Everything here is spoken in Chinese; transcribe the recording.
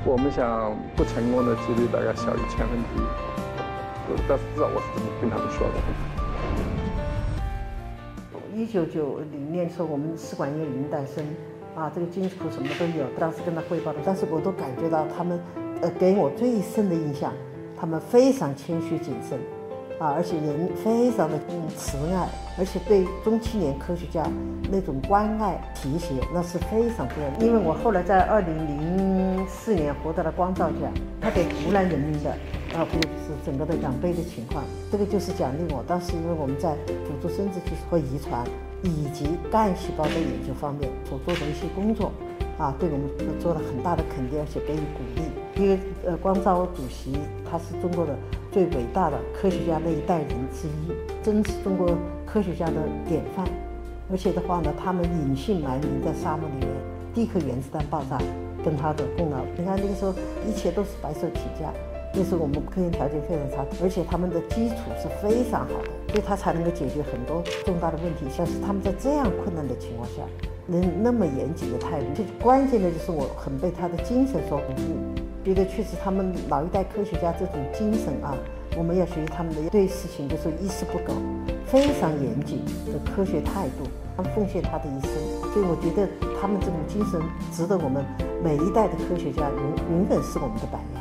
我们想不成功的几率大概小于1/1000，但是至少我是这么跟他们说的。 1990年时候，我们试管婴儿已经诞生，这个金属什么都有，当时跟他汇报的，但是我都感觉到他们，给我最深的印象，他们非常谦虚谨慎，而且人非常的慈爱，而且对中青年科学家那种关爱提携，那是非常非常。因为我后来在2004年获得了光照奖，他给湖南人民的，还有就是整个的奖杯的情况，这个就是奖励我当时因为我们在辅助生殖技术和遗传以及干细胞的研究方面所做的一些工作，对我们做了很大的肯定，而且给予鼓励。因为光照主席他是中国的最伟大的科学家那一代人之一，真是中国科学家的典范。而且的话呢，他们隐姓埋名在沙漠里面，第一颗原子弹爆炸跟他的功劳。你看那个时候一切都是白手起家，那时候我们科研条件非常差，而且他们的基础是非常好的，所以他才能够解决很多重大的问题。但是他们在这样困难的情况下，能那么严谨的态度，最关键的就是我很被他的精神所鼓舞。觉得确实他们老一代科学家这种精神我们要学习他们的对事情就是一丝不苟，非常严谨的科学态度，他奉献他的一生。所以我觉得他们这种精神值得我们每一代的科学家永远是我们的榜样。